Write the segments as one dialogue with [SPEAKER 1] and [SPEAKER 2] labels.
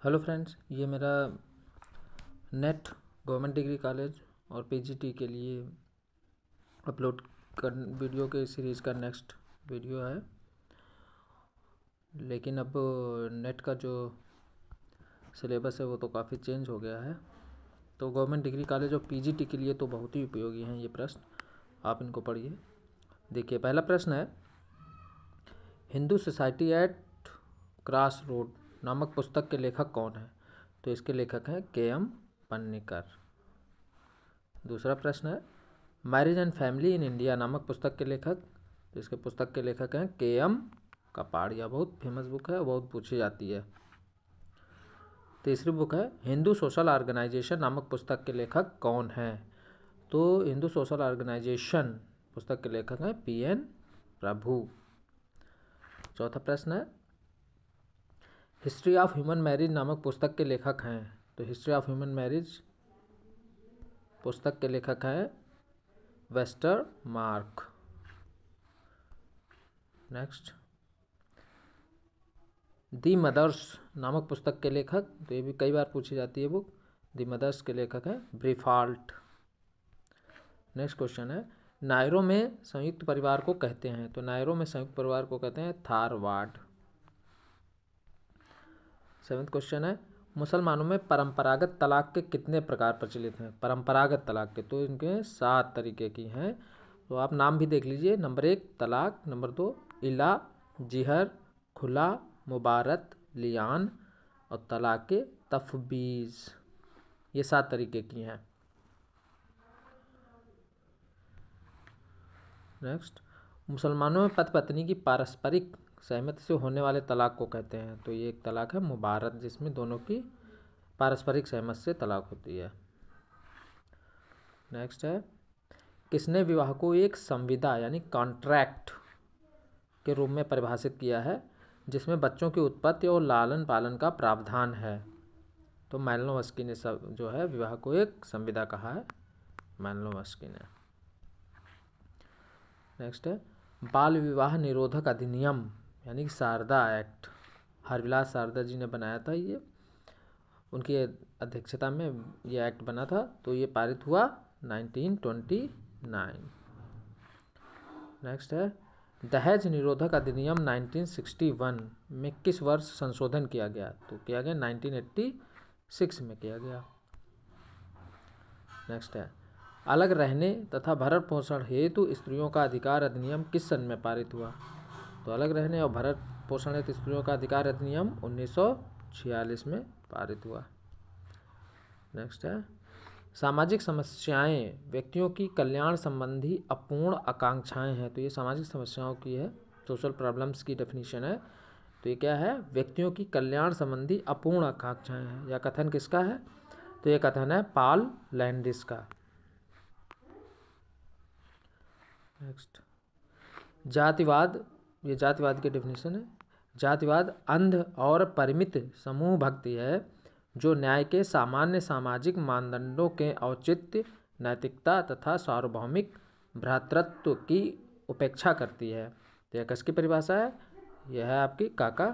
[SPEAKER 1] Hello friends, ये मेरा NET government degree college और पीजीटी के लिए अपलोड कर वीडियो के सीरीज़ का नेक्स्ट वीडियो है। लेकिन अब नेट का जो सिलेबस है वो तो काफ़ी चेंज हो गया है। तो गवर्नमेंट डिग्री कॉलेज और पीजीटी के लिए तो बहुत ही उपयोगी हैं ये प्रश्न, आप इनको पढ़िए। देखिए, पहला प्रश्न है, Hindu society at cross road नामक पुस्तक के लेखक कौन है? तो इसके लेखक हैं के.एम. पन्नीकर। दूसरा प्रश्न है, marriage and family in India नामक पुस्तक के लेखक, तो इसके पुस्तक के लेखक हैं के.एम. कपाड़िया। बहुत फेमस बुक है, बहुत पूछी जाती है। तीसरी बुक है, हिंदू सोशल ऑर्गेनाइजेशन नामक पुस्तक के लेखक कौन हैं? तो हिंदू सोशल ऑर्गेनाइजेशन पुस्तक के लेखक हैं पी.एन. प्रभु। चौथा प्रश्न है, हिस्ट्री ऑफ ह्यूमन मैरिज नामक पुस्तक के लेखक हैं? तो हिस्ट्री ऑफ ह्यूमन मैरिज पुस्तक के लेखक हैं वेस्टरमार्क। नेक्स्ट, दी मदर्स नामक पुस्तक के लेखक, तो ये भी कई बार पूछी जाती है बुक। दी मदर्स के लेखक हैं ब्रीफाल्ट। नेक्स्ट क्वेश्चन है, नायरो में संयुक्त परिवार को कहते हैं? तो नायरो में संयुक्त परिवार को कहते हैं थारवाड। सेवेंथ क्वेश्चन है, मुसलमानों में परंपरागत तलाक के कितने प्रकार प्रचलित हैं? परंपरागत तलाक के तो इनके 7 तरीके की हैं। तो आप नाम भी देख लीजिए। नंबर 1 तलाक, नंबर 2 इला, जिहर, खुला, मुबारत, लियान और तलाक तफबीज। ये 7 तरीके की हैं। नेक्स्ट, मुसलमानों में पति पत्नी की पारस्परिक सहमति से होने वाले तलाक को कहते हैं? तो ये एक तलाक है मुबारत, जिसमें दोनों की पारस्परिक सहमति से तलाक होती है। नेक्स्ट है, किसने विवाह को एक संविदा यानी कॉन्ट्रैक्ट के रूप में परिभाषित किया है जिसमें बच्चों की उत्पत्ति और लालन पालन का प्रावधान है? तो मालिनोव्स्की ने जो है विवाह को एक संविदा कहा है, मालिनोव्स्की ने। नेक्स्ट है, बाल विवाह निरोधक अधिनियम यानी कि शारदा एक्ट, हरविलास शारदा जी ने बनाया था। ये उनकी अध्यक्षता में ये एक्ट बना था। तो ये पारित हुआ 1929। नेक्स्ट है, दहेज निरोधक अधिनियम 1961 में किस वर्ष संशोधन किया गया? तो किया गया 1986 में किया गया। नेक्स्ट है, अलग रहने तथा भरण पोषण हेतु स्त्रियों का अधिकार अधिनियम किस सन में पारित हुआ? तो अलग रहने और भरण पोषण हेतु स्त्रियों का अधिकार अधिनियम 1946 में पारित हुआ। नेक्स्ट है, सामाजिक समस्याएं व्यक्तियों की कल्याण संबंधी अपूर्ण आकांक्षाएं हैं। तो ये सामाजिक समस्याओं की है, सोशल प्रॉब्लम्स की डेफिनेशन है। तो ये क्या है? व्यक्तियों की कल्याण संबंधी अपूर्ण आकांक्षाएं हैं। यह कथन किसका है? तो ये कथन है पॉल लैंडिस का। नेक्स्ट, जातिवाद, ये जातिवाद की डेफिनेशन है। जातिवाद अंध और परिमित समूह भक्ति है जो न्याय के सामान्य सामाजिक मानदंडों के औचित्य, नैतिकता तथा सार्वभौमिक भ्रातृत्व की उपेक्षा करती है। तो यह किसकी परिभाषा है? यह है आपकी काका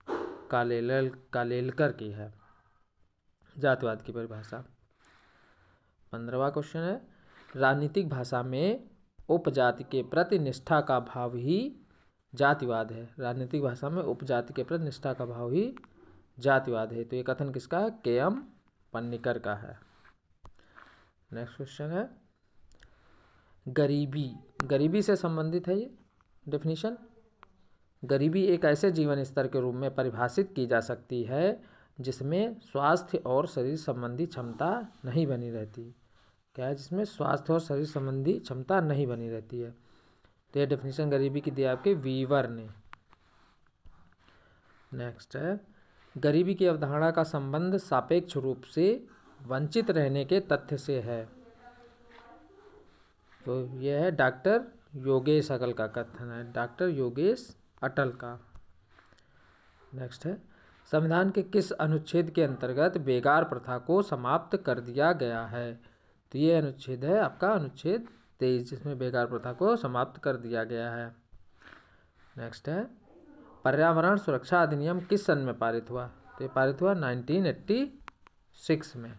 [SPEAKER 1] कालेलकर की है, जातिवाद की परिभाषा। 15वां क्वेश्चन है, राजनीतिक भाषा में उपजाति के प्रति निष्ठा का भाव ही जातिवाद है। राजनीतिक भाषा में उपजाति के प्रति निष्ठा का भाव ही जातिवाद है। तो ये कथन किसका है? के.एम. पन्नीकर का है। नेक्स्ट क्वेश्चन है, गरीबी, गरीबी से संबंधित है ये डेफिनेशन। गरीबी एक ऐसे जीवन स्तर के रूप में परिभाषित की जा सकती है जिसमें स्वास्थ्य और शरीर संबंधी क्षमता नहीं बनी रहती। क्या है? जिसमें स्वास्थ्य और शरीर संबंधी क्षमता नहीं बनी रहती है। तो ये डेफिनेशन गरीबी की दी आपके वीवर ने। नेक्स्ट है, गरीबी की अवधारणा का संबंध सापेक्ष रूप से वंचित रहने के तथ्य से है। तो यह है डॉक्टर योगेश अटल का कथन है, डॉक्टर योगेश अटल का। नेक्स्ट है, संविधान के किस अनुच्छेद के अंतर्गत बेगार प्रथा को समाप्त कर दिया गया है? तो ये अनुच्छेद है आपका अनुच्छेद 23, जिसमें बेगार प्रथा को समाप्त कर दिया गया है। नेक्स्ट है, पर्यावरण सुरक्षा अधिनियम किस सन में पारित हुआ? तो ये पारित हुआ 1986 में।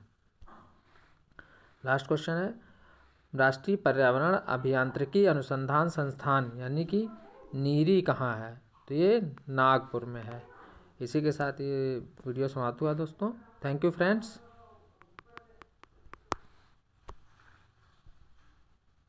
[SPEAKER 1] लास्ट क्वेश्चन है, राष्ट्रीय पर्यावरण अभियांत्रिकी अनुसंधान संस्थान यानी कि नीरी कहाँ है? तो ये नागपुर में है। इसी के साथ ये वीडियो समाप्त हुआ दोस्तों। Thank you friends.